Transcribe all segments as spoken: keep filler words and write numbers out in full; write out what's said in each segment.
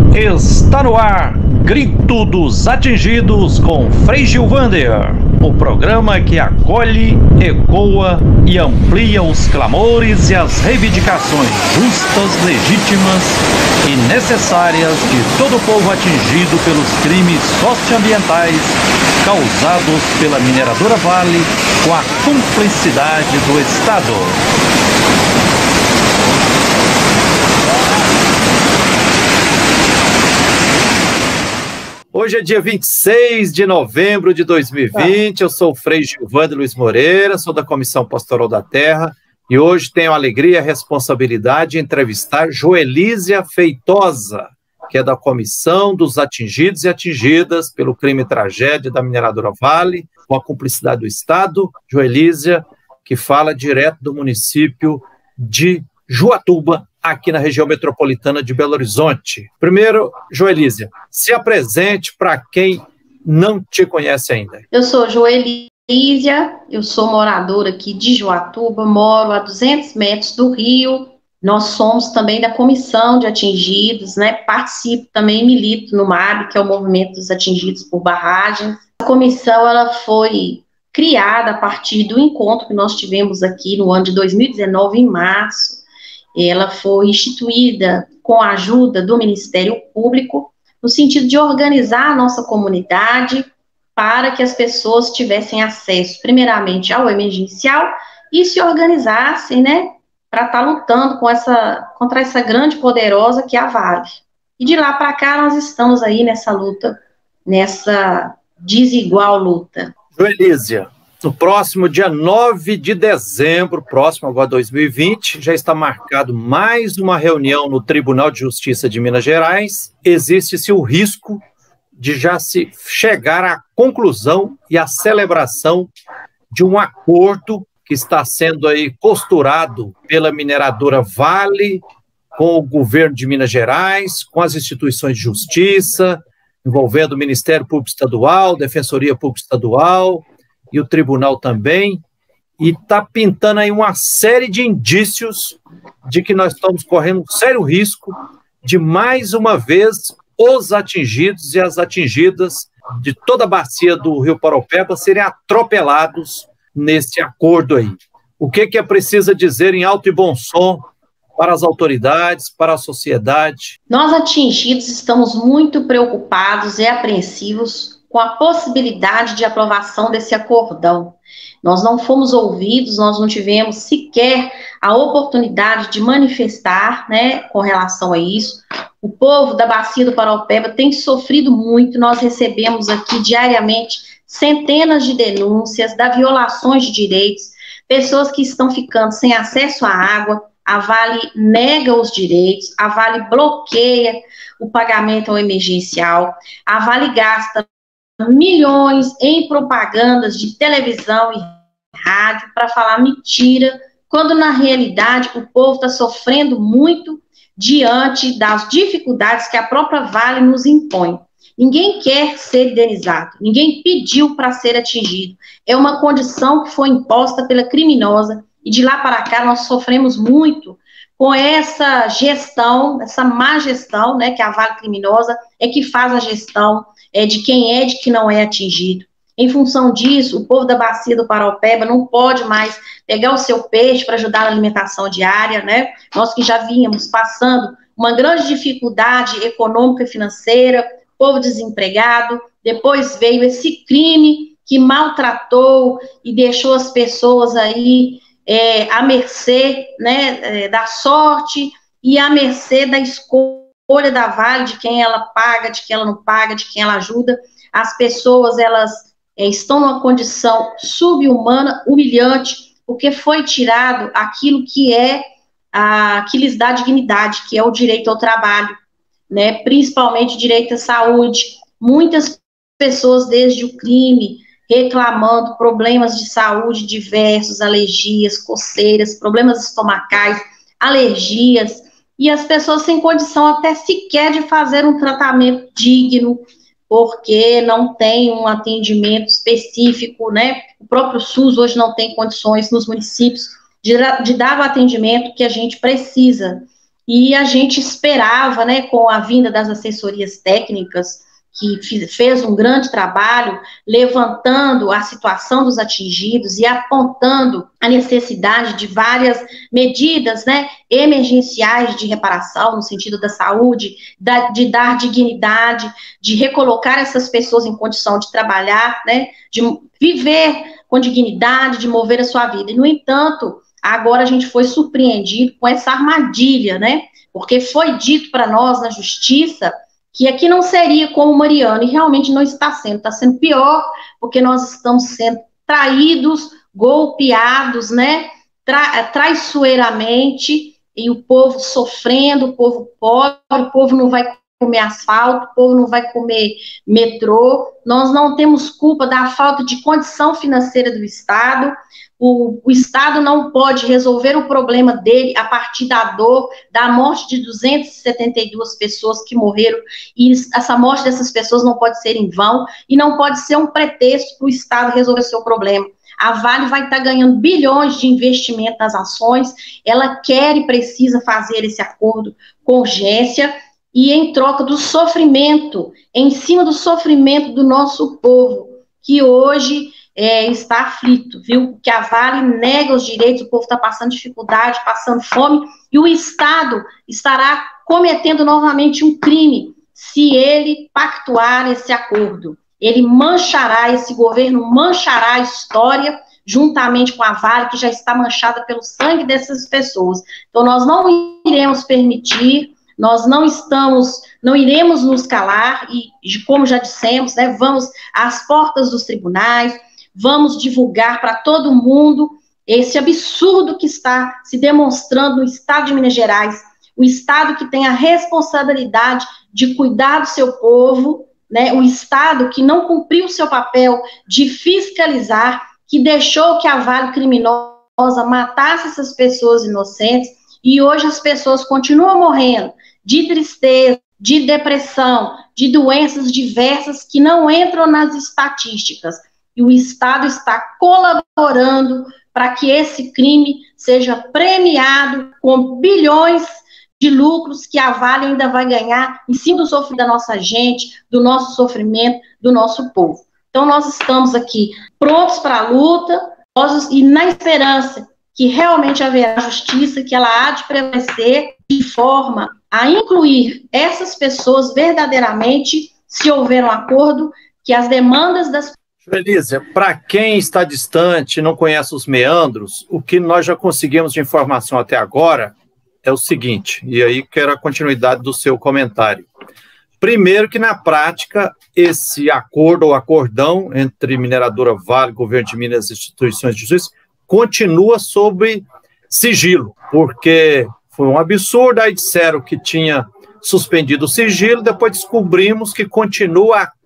Está no ar, Grito dos Atingidos com Frei Gilvander, o programa que acolhe, ecoa e amplia os clamores e as reivindicações justas, legítimas e necessárias de todo o povo atingido pelos crimes socioambientais causados pela mineradora Vale com a cumplicidade do Estado. Hoje é dia vinte e seis de novembro de dois mil e vinte, eu sou o Frei Gilvander Luiz Moreira, sou da Comissão Pastoral da Terra, e hoje tenho a alegria e a responsabilidade de entrevistar Joelísia Feitosa, que é da Comissão dos Atingidos e Atingidas pelo crime e tragédia da mineradora Vale, com a cumplicidade do Estado. Joelísia, que fala direto do município de Juatuba, aqui na região metropolitana de Belo Horizonte. Primeiro, Joelísia, se apresente para quem não te conhece ainda. Eu sou Joelísia, eu sou moradora aqui de Juatuba, moro a duzentos metros do rio. Nós somos também da Comissão de Atingidos, né? Participo também, milito no M A B, que é o Movimento dos Atingidos por Barragens. A comissão ela foi criada a partir do encontro que nós tivemos aqui no ano de dois mil e dezenove, em março. Ela foi instituída com a ajuda do Ministério Público, no sentido de organizar a nossa comunidade para que as pessoas tivessem acesso, primeiramente, ao emergencial e se organizassem, né, para estar lutando com essa, contra essa grande poderosa que é a Vale. E de lá para cá nós estamos aí nessa luta, nessa desigual luta. Joelísia, no próximo dia nove de dezembro, próximo agora dois mil e vinte, já está marcado mais uma reunião no Tribunal de Justiça de Minas Gerais. Existe-se o risco de já se chegar à conclusão e à celebração de um acordo que está sendo aí costurado pela mineradora Vale com o governo de Minas Gerais, com as instituições de justiça, envolvendo o Ministério Público Estadual, Defensoria Pública Estadual e o tribunal também, e está pintando aí uma série de indícios de que nós estamos correndo um sério risco de, mais uma vez, os atingidos e as atingidas de toda a bacia do Rio Paraopeba serem atropelados nesse acordo aí. O que, que é preciso dizer em alto e bom som para as autoridades, para a sociedade? Nós atingidos estamos muito preocupados e apreensivos com a possibilidade de aprovação desse acordão. Nós não fomos ouvidos, nós não tivemos sequer a oportunidade de manifestar, né, com relação a isso. O povo da Bacia do Paraopeba tem sofrido muito, nós recebemos aqui diariamente centenas de denúncias da violações de direitos, pessoas que estão ficando sem acesso à água, a Vale nega os direitos, a Vale bloqueia o pagamento ao emergencial, a Vale gasta milhões em propagandas de televisão e rádio para falar mentira, quando na realidade o povo está sofrendo muito diante das dificuldades que a própria Vale nos impõe. Ninguém quer ser indenizado, ninguém pediu para ser atingido, é uma condição que foi imposta pela criminosa e de lá para cá nós sofremos muito com essa gestão, essa má gestão, né, que a Vale criminosa é que faz a gestão é, de quem é, de que não é atingido. Em função disso, o povo da Bacia do Paraopeba não pode mais pegar o seu peixe para ajudar na alimentação diária, né? Nós que já vínhamos passando uma grande dificuldade econômica e financeira, povo desempregado, depois veio esse crime que maltratou e deixou as pessoas aí é, à mercê, né, é, da sorte e à mercê da escolha da Vale, de quem ela paga, de quem ela não paga, de quem ela ajuda. As pessoas, elas é, estão numa condição subhumana, humilhante, porque foi tirado aquilo que é, a, que lhes dá dignidade, que é o direito ao trabalho, né, principalmente o direito à saúde. Muitas pessoas, desde o crime, reclamando problemas de saúde diversos, alergias, coceiras, problemas estomacais, alergias, e as pessoas sem condição até sequer de fazer um tratamento digno, porque não tem um atendimento específico, né? O próprio SUS hoje não tem condições nos municípios de, de dar o atendimento que a gente precisa. e a gente esperava, né, com a vinda das assessorias técnicas, que fez um grande trabalho levantando a situação dos atingidos e apontando a necessidade de várias medidas, né, emergenciais de reparação, no sentido da saúde, da, de dar dignidade, de recolocar essas pessoas em condição de trabalhar, né, de viver com dignidade, de mover a sua vida. E, no entanto, agora a gente foi surpreendido com essa armadilha, né, porque foi dito para nós na justiça que aqui não seria como Mariana, e realmente não está sendo, está sendo pior, porque nós estamos sendo traídos, golpeados, né, tra traiçoeiramente, e o povo sofrendo, o povo pobre, o povo não vai comer asfalto, o povo não vai comer metrô, nós não temos culpa da falta de condição financeira do Estado. O, o Estado não pode resolver o problema dele a partir da dor, da morte de duzentas e setenta e duas pessoas que morreram, e essa morte dessas pessoas não pode ser em vão, e não pode ser um pretexto para o Estado resolver o seu problema. A Vale vai estar ganhando bilhões de investimento nas ações, ela quer e precisa fazer esse acordo com urgência, e em troca do sofrimento, em cima do sofrimento do nosso povo, que hoje é, está aflito, viu? Que a Vale nega os direitos, o povo está passando dificuldade, passando fome, e o Estado estará cometendo novamente um crime se ele pactuar esse acordo. Ele manchará, esse governo manchará a história, juntamente com a Vale, que já está manchada pelo sangue dessas pessoas. Então, nós não iremos permitir, nós não estamos, não iremos nos calar, e como já dissemos, né, vamos às portas dos tribunais, vamos divulgar para todo mundo esse absurdo que está se demonstrando no Estado de Minas Gerais, o Estado que tem a responsabilidade de cuidar do seu povo, né, o Estado que não cumpriu o seu papel de fiscalizar, que deixou que a Vale criminosa matasse essas pessoas inocentes, e hoje as pessoas continuam morrendo de tristeza, de depressão, de doenças diversas que não entram nas estatísticas. E o Estado está colaborando para que esse crime seja premiado com bilhões de lucros que a Vale ainda vai ganhar em cima do sofrimento da nossa gente, do nosso sofrimento, do nosso povo. Então, nós estamos aqui prontos para a luta e na esperança que realmente haverá justiça, que ela há de prevalecer de forma a incluir essas pessoas verdadeiramente, se houver um acordo, que as demandas das... Elísia, para quem está distante e não conhece os meandros, o que nós já conseguimos de informação até agora é o seguinte, e aí quero a continuidade do seu comentário. Primeiro que, na prática, esse acordo ou acordão entre mineradora Vale, governo de Minas e instituições de justiça continua sob sigilo, porque foi um absurdo, aí disseram que tinha suspendido o sigilo, depois descobrimos que continua a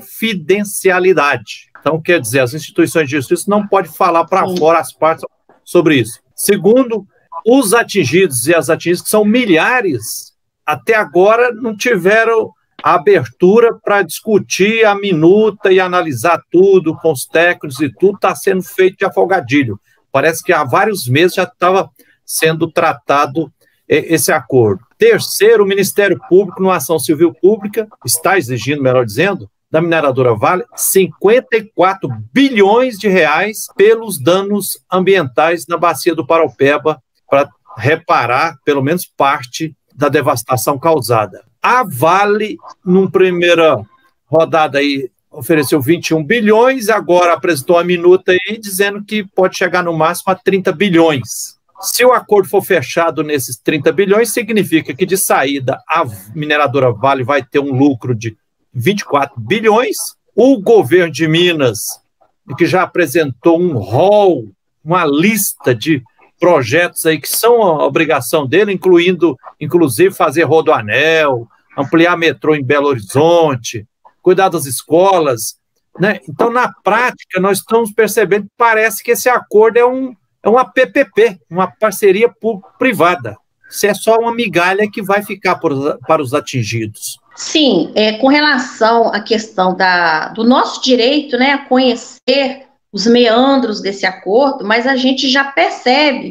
confidencialidade. Então, quer dizer, as instituições de justiça não podem falar para fora as partes sobre isso. Segundo, os atingidos e as atingidas, que são milhares, até agora não tiveram a abertura para discutir a minuta e analisar tudo com os técnicos e tudo, está sendo feito de afogadilho. Parece que há vários meses já estava sendo tratado esse acordo. Terceiro, o Ministério Público, numa ação civil pública, está exigindo, melhor dizendo, da mineradora Vale, cinquenta e quatro bilhões de reais pelos danos ambientais na bacia do Paraupeba, para reparar, pelo menos, parte da devastação causada. A Vale, numa primeira rodada aí, ofereceu vinte e um bilhões, agora apresentou a minuta aí, dizendo que pode chegar no máximo a trinta bilhões. Se o acordo for fechado nesses trinta bilhões, significa que de saída a mineradora Vale vai ter um lucro de vinte e quatro bilhões, o governo de Minas, que já apresentou um rol, uma lista de projetos aí que são a obrigação dele, incluindo, inclusive, fazer rodoanel, ampliar metrô em Belo Horizonte, cuidar das escolas, né? Então, na prática, nós estamos percebendo que parece que esse acordo é um, é uma P P P, uma parceria público-privada. Isso é só uma migalha que vai ficar por, para os atingidos. Sim, é, com relação à questão da, do nosso direito, né, a conhecer os meandros desse acordo, mas a gente já percebe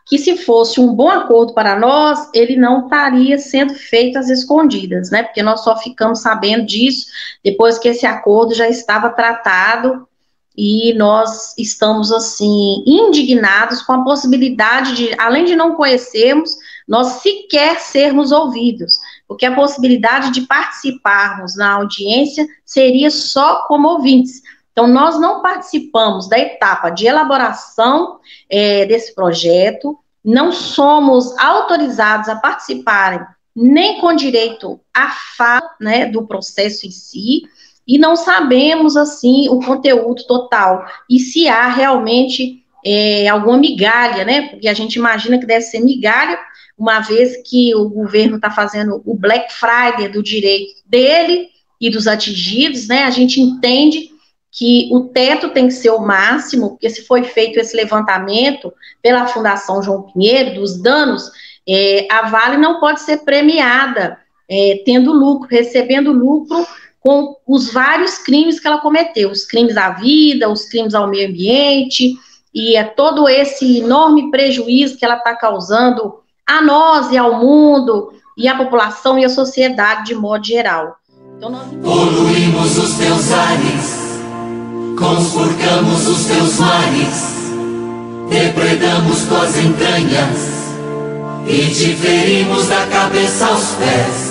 que se fosse um bom acordo para nós, ele não estaria sendo feito às escondidas, né? Porque nós só ficamos sabendo disso depois que esse acordo já estava tratado e nós estamos, assim, indignados com a possibilidade de, além de não conhecermos, nós sequer sermos ouvidos, porque a possibilidade de participarmos na audiência seria só como ouvintes. Então, nós não participamos da etapa de elaboração é, desse projeto, não somos autorizados a participarem nem com direito à fala, né, do processo em si, e não sabemos, assim, o conteúdo total, e se há realmente é, alguma migalha, né, porque a gente imagina que deve ser migalha, uma vez que o governo está fazendo o Black Friday do direito dele e dos atingidos, né, a gente entende que o teto tem que ser o máximo, porque se foi feito esse levantamento pela Fundação João Pinheiro, dos danos, é, a Vale não pode ser premiada, é, tendo lucro, recebendo lucro com os vários crimes que ela cometeu, os crimes à vida, os crimes ao meio ambiente, e é todo esse enorme prejuízo que ela está causando a nós e ao mundo, e à população e à sociedade de modo geral. Então, nós... Poluímos os teus ares, conspurcamos os teus mares, depredamos tuas entranhas e te ferimos da cabeça aos pés.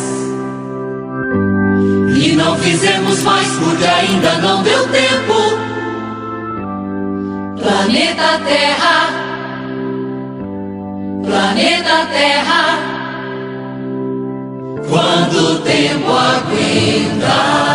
E não fizemos mais porque ainda não deu tempo. Planeta Terra, planeta Terra, quando o tempo aguenta.